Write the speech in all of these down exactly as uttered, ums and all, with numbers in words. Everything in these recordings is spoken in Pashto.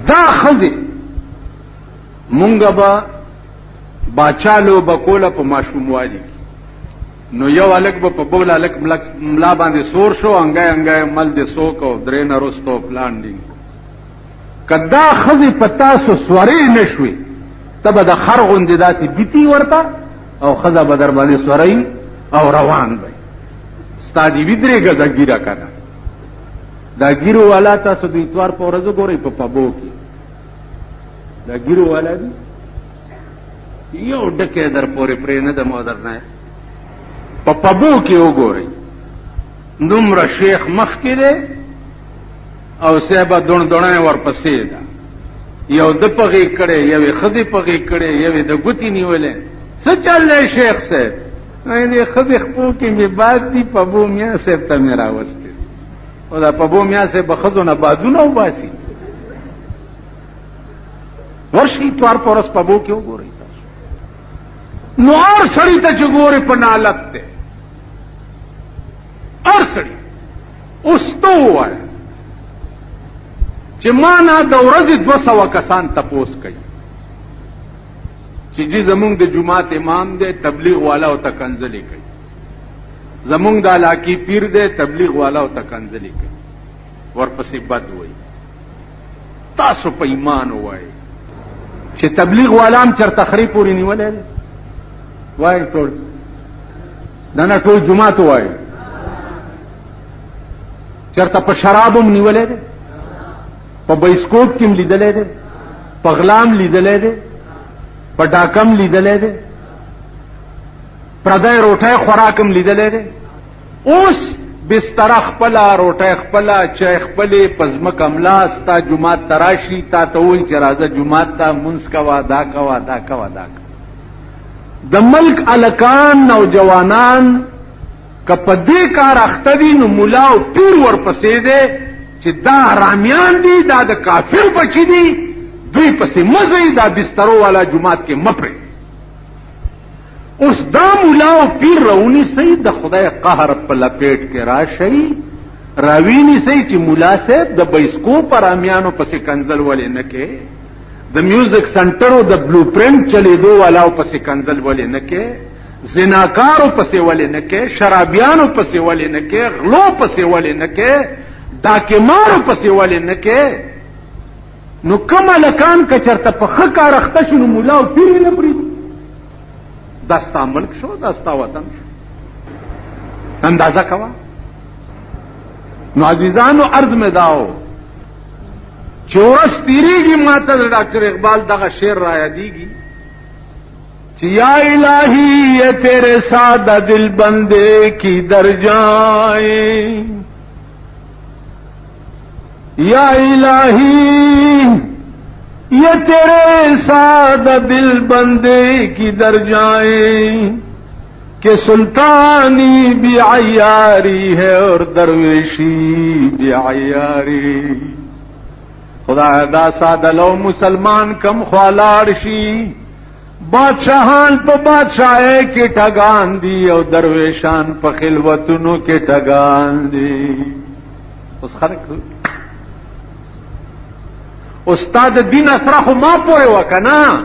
دا خزه مونږ به باچالو بکوله په ماشوموالي نو یو الک به په بول الک ملا باندې سور شو انګای انګای مل دې سوک او درې نرستو پلان دی کدا خزه پتا سو سوري نشوي تبه د خر غوندې داتي بیتی ورته او خزه به در باندې سوري او روان وي ستادي ویدرېګه د ګیرا کنه دا ګیرو والا تاسو د اتوار په ورځو ګورئ په پبو کې دا ګیرو والا دی یو ډکه در پورې پرې نه د مودر نه په پبو کې وګورئ دومره شیخ مخ کې دی او صاحب دون دونه ورپسې ده یو د پغې کړي یو خدي پغې کړي یو د ګوتی نیولې څه چلې شیخ صاحب نه خدي خپل کې می باد دی پبو میا صاحب ته میرا وسته او دا پبو میا صاحب بخزونه بادونه وباسي ورشي توار پورس پبو کې وګورئ نو اور سړی ته چې ګوري په نالت ته اور سړی اوس ته وایي چې معنا د ورځې دوه سوه کسان تپوس کوي چې جی زمونږ د جماعت امام دی تبلیغ والا او تکنزلی کوي زمونږ د علاقې پیر دی تبلیغ والا او تکنزلی کوي ورپسې بد وایي تاسو په ایمان وایي چې تبلیغ والا هم چرته خري پورې نیولې وای ټول دا نه ټول جماعت وای چرته په شرابم نیولې ده په بایسکوپ کې لیدلې ده په غلام لیدلې ده په ډاکم لیدلې ده پردای روټه خوراکم لیدلې ده اوس بستر خپل روټه خپل چای خپل پزما کملا ستا جماعت تراشی تا ته وای چې راځه جماعت ته منس کا وادا کا وادا کا وادا د ملک الکان نوجوانان کپدی کار اختدی نو مولا او پیر ورپسې ده چې دا رامیان دي دا د کافر بچی دي دوی پسې مزه دا بسترو والا جماعت کې مپره اوس دا مولا او پیر رونی سي د خدای قهر په لپیټ کې راشي راویني سي چې مولا صاحب د بایسکوپ رامیانو پسې کنزل ولې نه کې د میوزیک سنټرو د بلو پرنٹ چلیدو والاو پسې کنزل ولې نه کې زناکارو پسې ولې نه کې شرابیانو پسې ولې نه کې غلو پسې ولې نه کې ډاکمارو پسې ولې نه کې نو کوم لکان که چرته په ښه کار اخته شي نو مولا او پیر نه پرېږدي دا ستا ملک شو دا ستا وطن شو اندازه کوه نو عزیزانو عرض مې داو چې ورځ تیریږي ما ته د ډاکټر اقبال دغه شعر را یادېږي چې یا الہی یہ تیرے سادہ دل بندے کی در جائیں یا الہی یہ تیرے سادہ دل بندے کی در جائیں کہ سلطانی بھی عیاری ہے اور درویشی بھی عیاری خدا دا ساده لو مسلمان کم خوالاړ شي بادشاہان په بادشاہي کې ټګان دي او درویشان په خلوتونو کې ټګان دي اوس خلک استاد دین اسره خو ما پوهه وکنا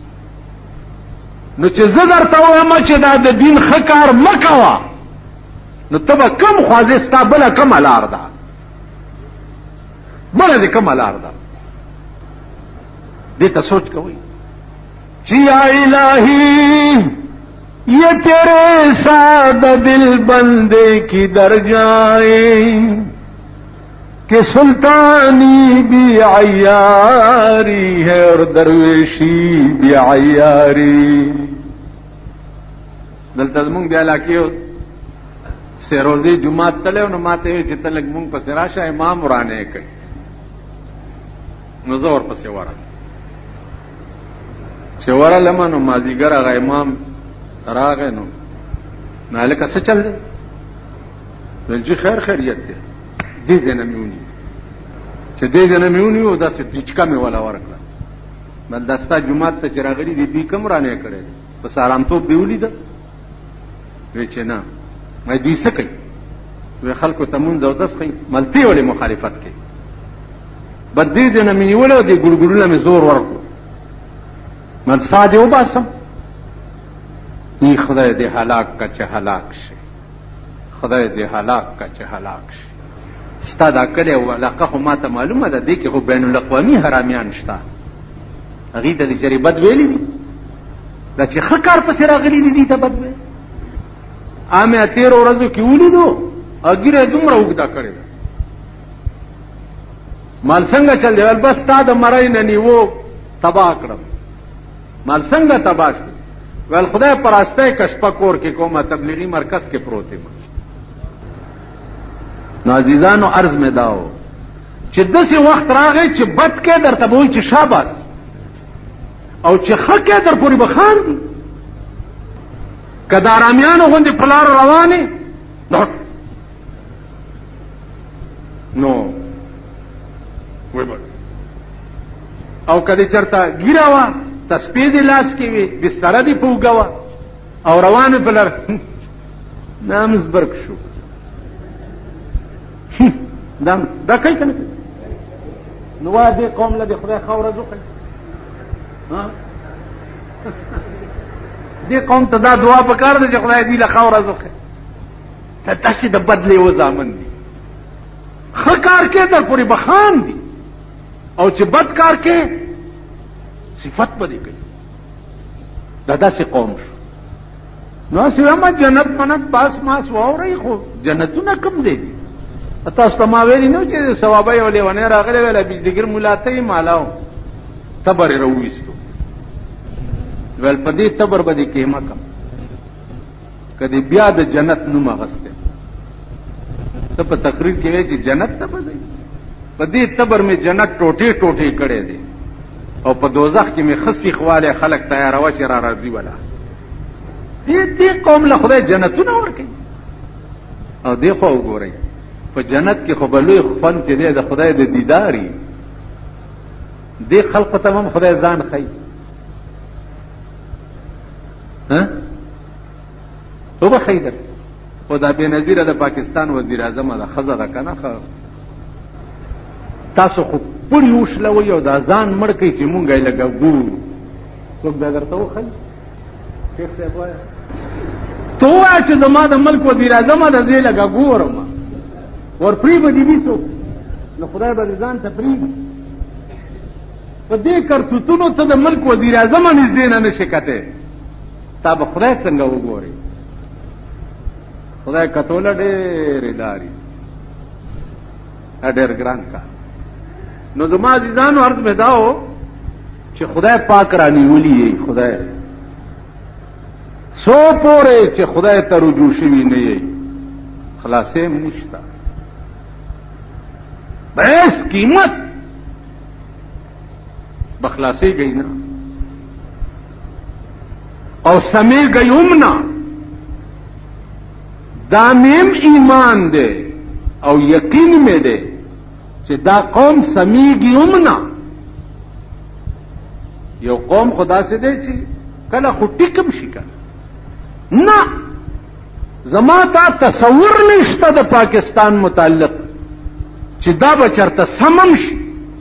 نو چې زه درته وایم چې دا د دین ښه کار مه کوه نو ته به کم خوځې ستا بله کومه لار ده بله دې کومه لار ده دې ته سوچ کوئ چې یا الہی یہ تیرے سادہ دل بندے کی در جائیں کہ سلطانی بھی عیاری ہے اور درویشی بھی عیاری دلته زمونږ د علاقې سیروزی جمعات تللی نو ما ته ویل چې ته لږ مونږ پسې راشه امام ورانه کوي نو زه ورپسې ورغلم چې ورغلم نو مازدیګر هغه امام راغی نو نو هلکه څه چل دی ویل چې خیر خیریت دی دې ځای نه مې ونیو چې دې ځای نه مې ونیو داسې ډیچکه مې وله ورکړه بل دا ستا جومات ته چې راغلي دي دوی کوم رانې کړی دی په سارامتوب دې ولیده وی چې نه مې دوی څه کوي وی خلکو ته مونځ او دس کوي ملتې ولې مخالفت کوي بدې دې نه مې نیولې دې ګړګړونه مې زور ورکړو من سا دې وباسم نی خدای دې هلاک کا چې هلاک شي خدای دې هلاک کا چې هلاک شي ستا دا کړی او علاقه خو ما ته معلومه ده دې کې خو بین الاقوامي حرامیان شته هغې ته دې چېرې بد ویلي دي دا چې ښه کار پسې راغلي دي دې ته بد ویل امې تېرو ورځو کې ولیدو اګیره دومره اوږده کړې ده مال څنګه چل دی ول بس تا د مرۍ نه نیوو تباه کړم مال څنګه تباه شو ول خدای په راستی کشپه کور کې کومه تبلیغي مرکز کې پروت یم نو عزیزانو عرض مې دا و چې داسې وخت راغی چې بد کې درته به وایي چې شاباس او چې ښه کې در پورې به خاندي که د ارامیانو غوندې په لاره روانې نو او کله چرته ګیره وه تسپې دې لاس کې وي بستره دې په اوږه وه او روانې په لار نامز برک شو دا دا کوي که نه کوي نو وایه دې قوم له دې خدای ښه ورځ وکړي دې قوم ته دا دعا پکار ده چې خدای دې له ښه ورځ وکړي ته داسې د بد لیوه زامن دي ښه کار کې در پورې به خاندي او چې بد کار کې صفت به دې کوي دا داسې قوم شو نو هسې وایم جنت منت باس ماس واورئ خو جنتونه کوم ځای دي تاسو ته ما ویلي نه و چې ثوابه یو لیونی راغلی ویله بجلیګر ملا ته یې مالاو تبر یې راوویستو ویل په دې تبر به دې کیمه کم که دې بیا د جنت نوم اخستی ته په تقریر کې وایې چې جنت ته به ځئ په دې تبر مې جنت ټوټې ټوټې کړی دی او په دوزخ کې مې ښه سیخوالی خلک تیاروه چې را راځي ولا دې دې قوم له خدای جنتونه ورکوي او دې خوا وګورئ په جنت کې خو به لوی خوند چې دی د خدای د دیداري دې خلقو ته هم خدای ځان ښیي وبښئ در خو دا بېنظیره د پاکستان وزیر اعظمه ده ښځه ده که نه تاسو خو پړي وشلوئ او دا ځان مړ کوئ چې مونږ یې لږه ګورو څوک دا درته وښیي شیخ صاحب وایه ته ووایه چې زما د ملک وزیر اعظمه ده زه یې لږه ګورم ورپرې به دې وي څوک نو خدای به دې ځان ته پرېږدي په دې کرتوتونو ته د ملک وزیر اعظمه نږدې نه نشي کتی تا به خدای څنګه وګورې خدای کتوله ډېرې لارې ډېر ګران کار نو زما عزیزانو عرض مې دا و چې خدای پاک را نیولي یې خدای څو پورې چې خدای ته رجوع شوي نه یې خلاصې هم نشته بس قیمت بخلاصې گئی نه او سمې گئی هم نه دا میم ایمان دی او یقین مې دی چې دا قوم سمیږي هم نه یو قوم خدا سے دی چې کله خو ټیکم شي کنه نه زما تا تصور نشته د پاکستان متعلق چې دا به چرته سمم شي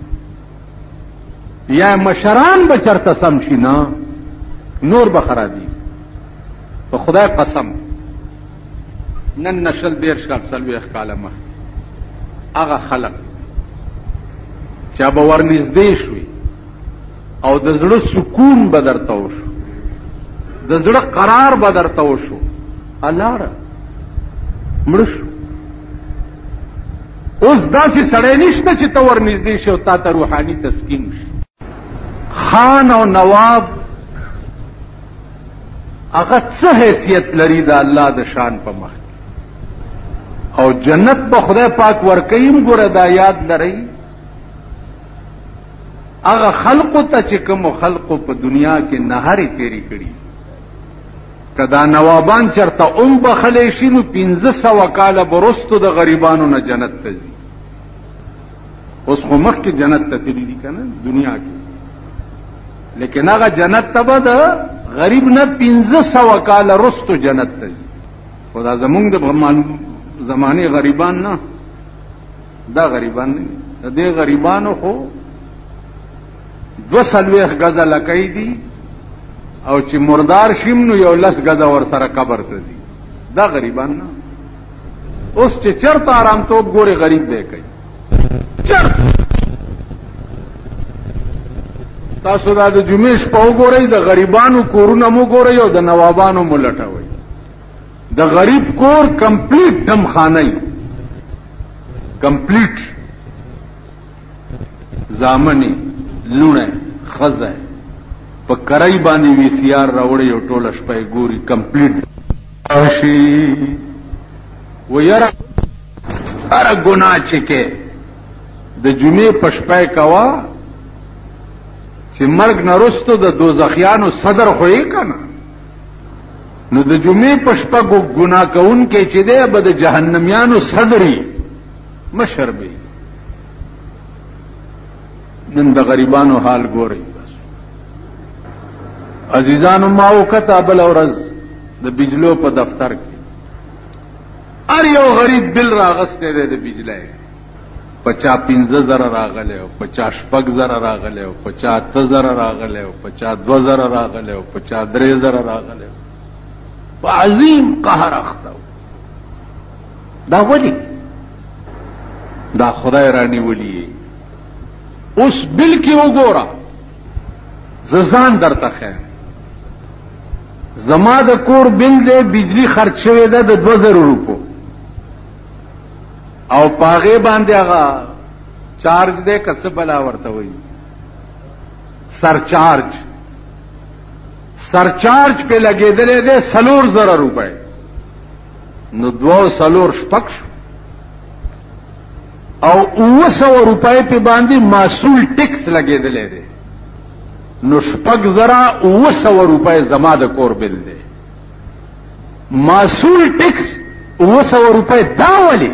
یا مشران به چرته سم شي نه نور به خرابي په خدای قسم نن نشل دېرش کال څلوېښت کاله مخکې هغه خلک چې به ورنږدې شوي او د زړه سکون به درته وشو د زړه قرار به درته وشو الاړه مړه شو اوس داسې سړی نشته چې ته ورنږدې شي او تا ته روحاني تسکین شي خان او نواب هغه څه حیثیت لري د الله د شان په مخ او جنت به خدای پاک ورکوي ګوره دا یاد لرئ هغه خلقو ته چې کومو خلقو په دنیا کې نهرې تېرې کړي که دا نوابان چرته ام بخلی شي نو پنځه سوه کاله برستو د غریبانو نه جنت ته ځي اوس خو مخکې جنت ته تللي دي که نه دنیا کې لیکن هغه جنت ته به د غریب نه پنځه سوه کاله رستو جنت ته ځي خو دا زمونږ د زمانې غریبان نه دا غریبان نه د دې غریبانو خو دو سلويخ غزه لکای دي او چې مردار شیم نو یو لس غزه ور سره قبر ته دي. دا غریبان نه. اوس چې چرته آرام تو ګوره غریب دی کوي چرته. تاسو دا د جمعې شپه وګورئ، د غریبانو کورونه مو ګورئ او د نوابانو مو لټوئ. د غریب کور کمپلیټ دمخانه ای کمپلیټ زامنی لونه خزه په کرای باندې وی سی آر راوړی او ټوله شپه ګوري کمپلیټ شي. و یاره هر ګناه چې کې د جمعې په شپه کوا چې مرګ نه رستو د دوزخیانو صدر خوې کنه، نو د جمعې په شپه ګناه کوون کې چې دی به د جهنميانو صدري مشر به. نن د غریبانو حال ګورئ. بس عزیزانو ما وکړه بل ورځ د بجلو په دفتر کې هر یو غریب بل راغسته دی د بجلی، پچا پنځه زره راغلی او پچا شپږ زره راغلی او پچا اته زره راغلی او پچا دوه زره راغلی او پچا درې زره راغلی. په عظیم قهر اخته. دا ولی دا خدای رانی ولی. اوس بل کې وګوره ززان درته خیر زما د کور بل دی بجلی خرج شوی ده د دوه زره روپو او پاغه باندې هغه چارج دے کڅ بلا ورته وي سرچارج سرچارج په لګیدلې ده سلور زره روپے. نو دو سلور شپک او اوه سو روپے په باندې محصول ټیکس لګیدلې ده. نو شپک زره اوه سو روپے زما د کور بل ده. محصول ټیکس اوه سو روپے دا ولی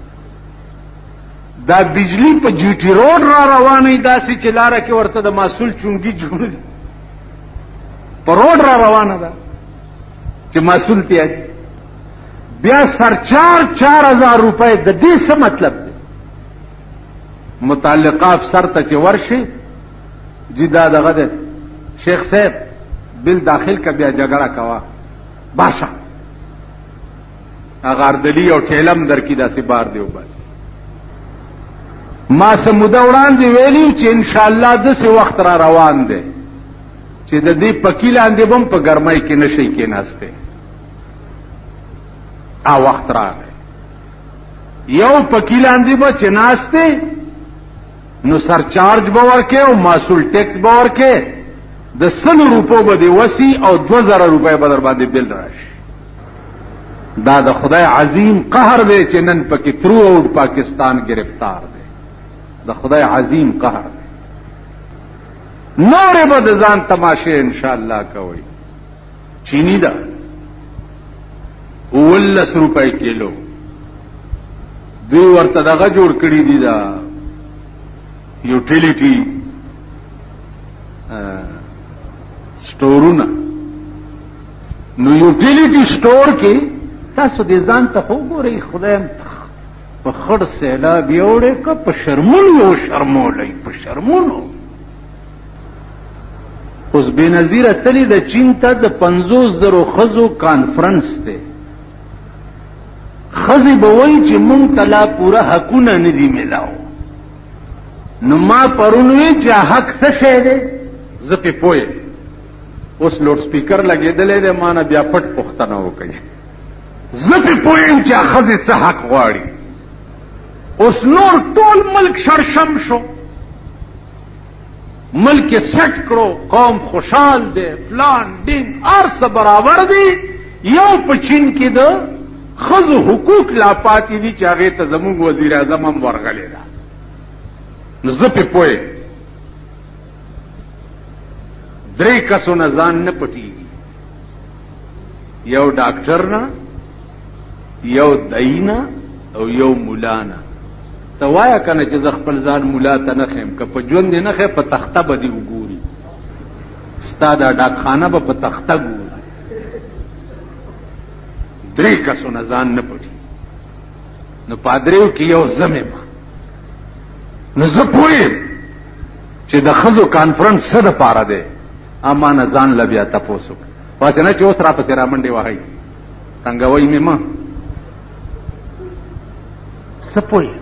دا بجلی په جی ټی روډ را روانه داسې چې لاره کې ورته د محصول چونګي جوړ دي په روډ را روانه ده چې محصول ته بیا سرچار چار هزار روپے. د دې څه مطلب دی؟ متعلقه افسر ته چې ورشي جی دا دغه ده شیخ صاحب بل داخل کا بیا جګړه کوا باشا اغاردلی او ټیلم در کی داسې بار دیو. بس ما سموده وړاندې ویلی چې ان شاء الله د څه وخت را روان دی چې د دې پکی لاندې بم په ګرمۍ کې نشي کېناسته. ا وخت راغی یو پکی لاندې به چې ناشته نو سرچارج به ورکې او محصول ټیکس به ورکې د سل روپو به دی وسی او دو زره روپے به در باندې بل راشي. دا د خدای عظیم قهر دی چې نن پکې ترو اوټ پاکستان گرفتار دی. د خدای عظیم قهر دی. نور به د ځان تماشه ان شاء الله کوي. چینی دا ولس روپے کیلو دوی ورته دغه جوړ کړی دی دا یوټیلیټي سٹورونه. نو یوټیلیټي سٹور کې تاسو دې ځان ته وګورئ خدای په خړ سیلاب یوړې که په شرمونو یو شرمولی په شرمونو. اوس بې نظیره تلي د چین ته د پنځوس زرو ښځو کانفرنس دی. ښځې به وایي چې مونږ ته لا پوره حقونه نه دي میلاو. نو ما پرون وی چې حق څه شی دی زه پې پوه یم. اوس لوډ سپیکر لګېدلی دی ما نه بیا پټ پوښتنه وکړي. زه پې پوه یم چې ښځې څه حق غواړي. اوس نور ټول ملک شرشم شو، ملک سیٹ کړو، قوم خوشحال دی، فلان دین ارس برابر دی. یو په چین کې د ښځو حقوق لا پاتې دي چې هغې ته زموږ وزیر اعظم هم ورغلی ده. نو زه پې پوه یم درې کسو نه ځان نه پټېږي، یو ډاکټر نه، یو دایی نه او یو مولا نه. ته وایه که نه چې زه خپل ځان مولا ته نه خیم، که په ژوند دې نه خی په تخته به دې وګوري، ستا دا ډاکخانه به په تخته ګوري. درې کسو نه ځان نه پټي. نو پادریو کې یو زم یم نو زه پوهیم چې د ښځو کانفرنس څه دپاره دی. اما نه ځان له بیا تپوس وکړه، پاسې نه چې اوس را پسې را منډې وهئ، تنګوئ مې مه. څه پوهیم